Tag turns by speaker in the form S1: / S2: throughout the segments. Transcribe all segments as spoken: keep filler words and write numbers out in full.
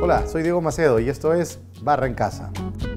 S1: Hola, soy Diego Macedo y esto es Barra en Casa.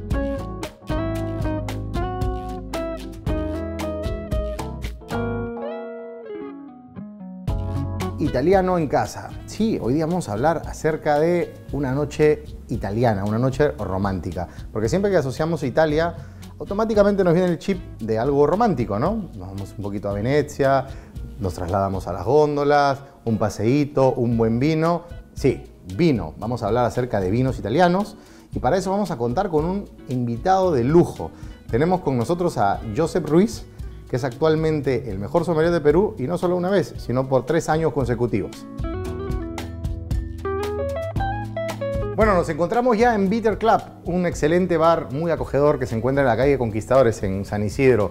S1: Italiano en casa. Sí, hoy día vamos a hablar acerca de una noche italiana, una noche romántica. Porque siempre que asociamos a Italia, automáticamente nos viene el chip de algo romántico, ¿no? Nos vamos un poquito a Venecia, nos trasladamos a las góndolas, un paseíto, un buen vino. Sí, vino. Vamos a hablar acerca de vinos italianos y para eso vamos a contar con un invitado de lujo. Tenemos con nosotros a Josep Ruiz, que es actualmente el mejor sommelier de Perú, y no solo una vez, sino por tres años consecutivos. Bueno, nos encontramos ya en Bitter Club, un excelente bar muy acogedor que se encuentra en la calle Conquistadores, en San Isidro.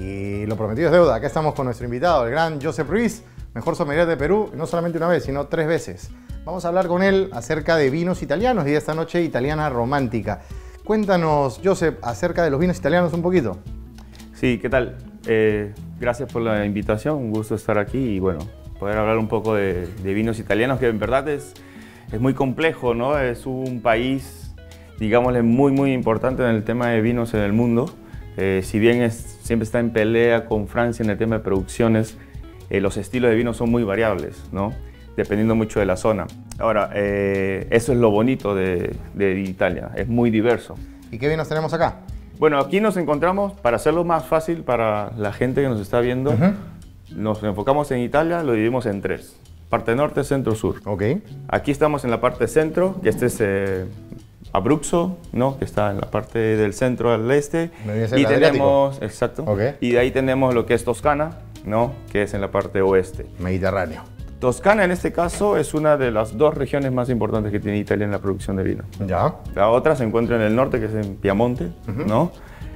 S1: Y lo prometido es deuda. Acá estamos con nuestro invitado, el gran Josep Ruiz, mejor sommelier de Perú, no solamente una vez, sino tres veces. Vamos a hablar con él acerca de vinos italianos y de esta noche italiana romántica. Cuéntanos, Josep, acerca de los vinos italianos un poquito.
S2: Sí, ¿qué tal? Eh, gracias por la invitación, un gusto estar aquí y bueno, poder hablar un poco de, de vinos italianos, que en verdad es, es muy complejo, ¿no? Es un país, digámosle, muy muy importante en el tema de vinos en el mundo. Eh, si bien es, siempre está en pelea con Francia en el tema de producciones, eh, los estilos de vino son muy variables, ¿no? Dependiendo mucho de la zona. Ahora, eh, eso es lo bonito de, de Italia, es muy diverso.
S1: ¿Y qué vinos tenemos acá?
S2: Bueno, aquí nos encontramos, para hacerlo más fácil para la gente que nos está viendo, uh-huh. Nos enfocamos en Italia, lo dividimos en tres. Parte norte, centro, sur.
S1: Okay.
S2: Aquí estamos en la parte centro, que este es eh, Abruzzo, ¿no? Que está en la parte del centro al este. Y tenemos, exacto, okay. Y de ahí tenemos lo que es Toscana, ¿no? Que es en la parte oeste.
S1: Mediterráneo.
S2: Toscana en este caso es una de las dos regiones más importantes que tiene Italia en la producción de vino.
S1: Ya.
S2: La otra se encuentra en el norte, que es en Piamonte, uh-huh. ¿no?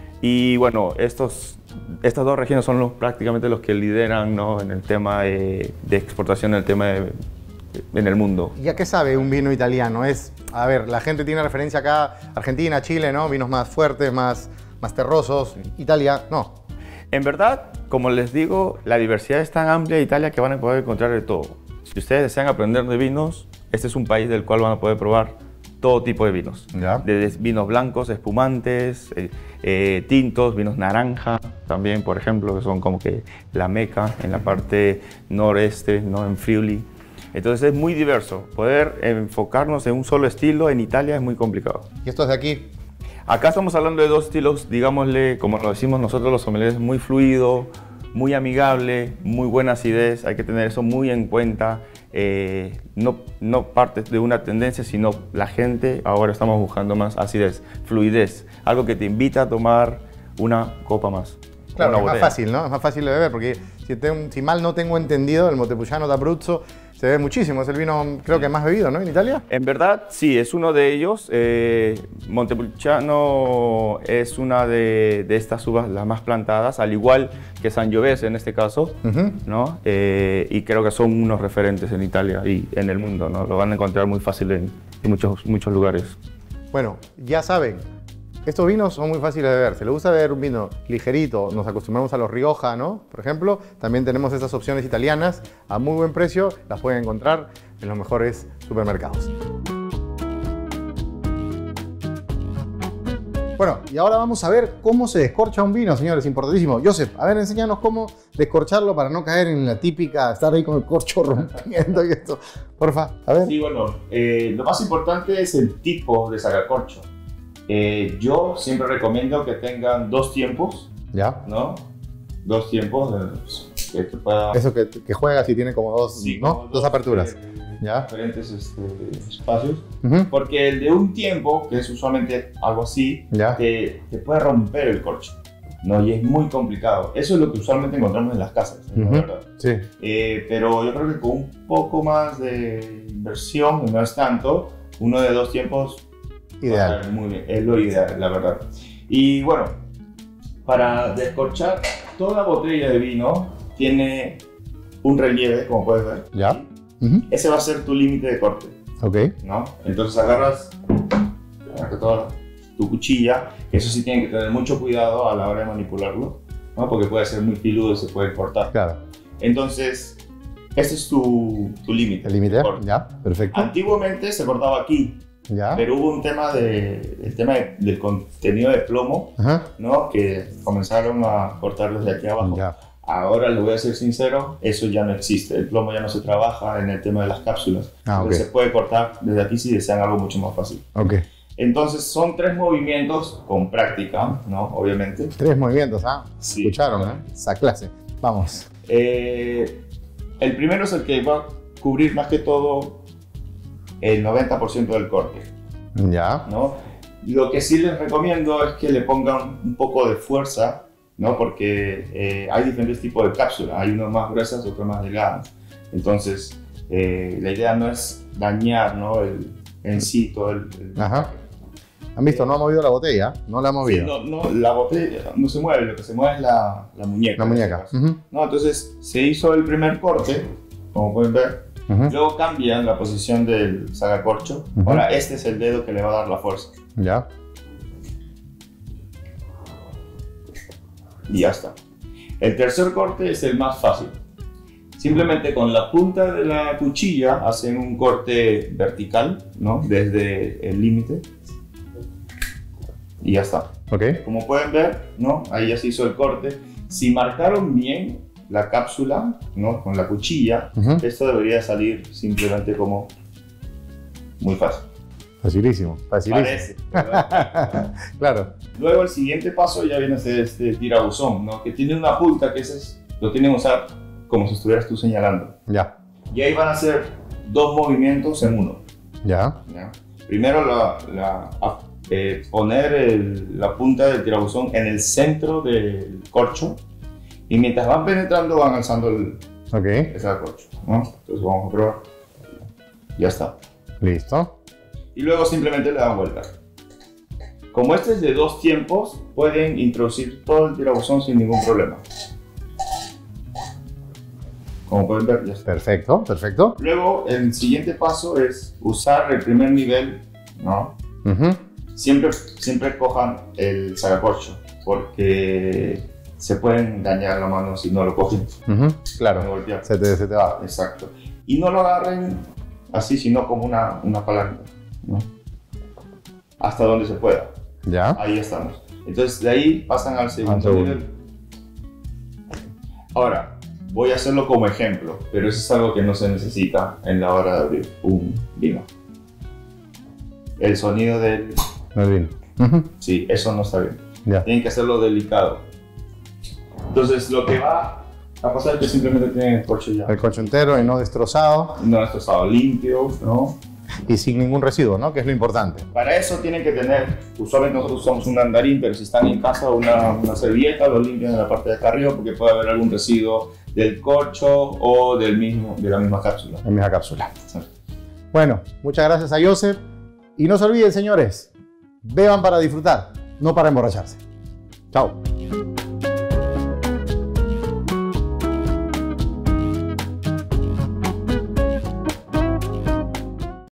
S2: Y bueno, estos, estas dos regiones son los, prácticamente los que lideran, ¿no? En el tema de, de exportación, en el tema de, en el mundo.
S1: ¿Y a qué sabe un vino italiano? Es, a ver, la gente tiene referencia acá, Argentina, Chile, ¿no? Vinos más fuertes, más, más terrosos. Italia, no.
S2: En verdad, como les digo, la diversidad es tan amplia en Italia que van a poder encontrar de todo. Si ustedes desean aprender de vinos, este es un país del cual van a poder probar todo tipo de vinos.
S1: ¿Ya?
S2: Desde vinos blancos, espumantes, eh, eh, tintos, vinos naranja también, por ejemplo, que son como que la meca en la parte noreste, ¿no? En Friuli. Entonces es muy diverso. Poder enfocarnos en un solo estilo en Italia es muy complicado.
S1: ¿Y esto es de aquí?
S2: Acá estamos hablando de dos estilos, digámosle, como lo decimos nosotros los sommeliers, muy fluido, muy amigable, muy buena acidez. Hay que tener eso muy en cuenta. Eh, no, no parte de una tendencia, sino la gente ahora estamos buscando más acidez, fluidez. Algo que te invita a tomar una copa más.
S1: Claro, es más fácil, ¿no? Es más fácil de beber, porque si, te, si mal no tengo entendido, el Montepulciano d'Abruzzo se bebe muchísimo. Es el vino, creo que más bebido, ¿no? En Italia.
S2: En verdad, sí, es uno de ellos. Eh, Montepulciano es una de, de estas uvas las más plantadas, al igual que Sangiovese en este caso, uh-huh. ¿no? Eh, y creo que son unos referentes en Italia y en el mundo, ¿no? Lo van a encontrar muy fácil en, en muchos, muchos lugares.
S1: Bueno, ya saben, estos vinos son muy fáciles de beber. Si les gusta beber un vino ligerito, nos acostumbramos a los Rioja, ¿no? Por ejemplo, también tenemos estas opciones italianas a muy buen precio. Las pueden encontrar en los mejores supermercados. Bueno, y ahora vamos a ver cómo se descorcha un vino, señores, importantísimo. Josep, a ver, enséñanos cómo descorcharlo para no caer en la típica, estar ahí con el corcho rompiendo y esto. Porfa, a ver.
S2: Sí, bueno, eh, lo más importante es el tipo de sacacorcho. Eh, yo siempre recomiendo que tengan dos tiempos,
S1: ¿ya?
S2: ¿no? Dos tiempos. Eh, que pueda...
S1: Eso que, que juegas y tiene como dos, sí, ¿no? Como dos, dos aperturas.
S2: Eh,
S1: ¿ya?
S2: Diferentes este, espacios. Uh-huh. Porque el de un tiempo, que es usualmente algo así, te, te puede romper el corcho, ¿no? Y es muy complicado. Eso es lo que usualmente encontramos en las casas, ¿no? Uh-huh. La verdad.
S1: Sí.
S2: Eh, pero yo creo que con un poco más de inversión, no es tanto, uno de dos tiempos
S1: ideal.
S2: Muy bien, es lo ideal, la verdad. Y bueno, para descorchar, toda botella de vino tiene un relieve, como puedes ver.
S1: Ya.
S2: Uh-huh. Ese va a ser tu límite de corte.
S1: Ok.
S2: ¿No? Entonces agarras toda tu cuchilla. Eso sí tienen que tener mucho cuidado a la hora de manipularlo, ¿no? Porque puede ser muy filudo y se puede cortar.
S1: Claro.
S2: Entonces, ese es tu, tu límite.
S1: El límite, ya, perfecto.
S2: Antiguamente se cortaba aquí.
S1: Ya.
S2: Pero hubo un tema, de, el tema de, del contenido de plomo,
S1: Ajá.
S2: ¿no? Que comenzaron a cortarlos de aquí abajo.
S1: Ya.
S2: Ahora, les voy a ser sincero, eso ya no existe. El plomo ya no se trabaja en el tema de las cápsulas.
S1: Ah,
S2: Entonces,
S1: ok.
S2: se puede cortar desde aquí si desean algo mucho más fácil.
S1: Ok.
S2: Entonces, son tres movimientos con práctica, ¿no? Obviamente.
S1: Tres movimientos, ¿ah?
S2: Sí.
S1: Escucharon, ¿eh? Esa clase. Vamos.
S2: Eh, el primero es el que va a cubrir más que todo el noventa por ciento del corte,
S1: Ya.
S2: ¿no? Lo que sí les recomiendo es que le pongan un poco de fuerza, ¿no? Porque eh, hay diferentes tipos de cápsulas, hay unas más gruesas, otras más delgadas. Entonces, eh, la idea no es dañar, ¿no? El, en sí todo el... el
S1: Ajá. ¿Han visto? No ha movido la botella. No la ha
S2: Sí,
S1: movido.
S2: no, no, la botella no se mueve, lo que se mueve es la, la muñeca.
S1: La
S2: en
S1: muñeca.
S2: este caso.
S1: Ujú.
S2: ¿No? Entonces, se hizo el primer corte, como pueden ver.
S1: Ujú.
S2: Luego cambian la posición del sacacorcho.
S1: Ujú.
S2: Ahora este es el dedo que le va a dar la fuerza.
S1: Ya.
S2: Y ya está. El tercer corte es el más fácil. Simplemente con la punta de la cuchilla hacen un corte vertical, ¿no? Desde el límite. Y ya está.
S1: Ok.
S2: Como pueden ver, ¿no? Ahí ya se hizo el corte. Si marcaron bien la cápsula, ¿no? Con la cuchilla,
S1: Ujú.
S2: esto debería salir simplemente como muy fácil.
S1: Facilísimo. Facilísimo.
S2: Parece, ¿verdad?
S1: Claro.
S2: Luego el siguiente paso ya viene a ser este tirabuzón, ¿no? Que tiene una punta que ese es, lo tienen que usar como si estuvieras tú señalando.
S1: Ya.
S2: Y ahí van a ser dos movimientos en uno.
S1: Ya.
S2: ¿Ya? Primero la, la, a, eh, poner el, la punta del tirabuzón en el centro del corcho y mientras van penetrando van alzando el,
S1: Ok.
S2: ese corcho, ¿no? Entonces vamos a probar. Ya está.
S1: Listo.
S2: Y luego simplemente le dan vuelta. Como este es de dos tiempos, pueden introducir todo el tirabuzón sin ningún problema. Como pueden ver, ya está.
S1: Perfecto. Perfecto.
S2: Luego, el siguiente paso es usar el primer nivel, ¿no?
S1: Ujú.
S2: Siempre, siempre cojan el sacacorcho, porque se pueden dañar la mano si no lo cogen.
S1: Ujú.
S2: Pueden
S1: Claro.
S2: golpear.
S1: Se te, se te va.
S2: Exacto. Y no lo agarren así, sino como una, una palanca, ¿no? Hasta donde se pueda.
S1: Ya.
S2: Ahí estamos. Entonces de ahí pasan al segundo
S1: Al segundo.
S2: nivel. Ahora, voy a hacerlo como ejemplo, pero eso es algo que no se necesita en la hora de abrir un vino. El sonido del...
S1: Muy bien. Ujú.
S2: Sí, eso no está bien.
S1: Ya.
S2: Tienen que hacerlo delicado. Entonces lo que va a pasar es que simplemente tienen el corcho ya.
S1: El coche entero y no destrozado
S2: No es estado limpio, ¿no?
S1: y sin ningún residuo, ¿no? Que es lo importante.
S2: Para eso tienen que tener, usualmente nosotros usamos un andarín, pero si están en casa una, una servilleta, lo limpian en la parte de acá arriba porque puede haber algún residuo del corcho o del mismo, de la misma cápsula.
S1: En misma cápsula. Bueno, muchas gracias a Joseph. Y no se olviden, señores, beban para disfrutar, no para emborracharse. Chao.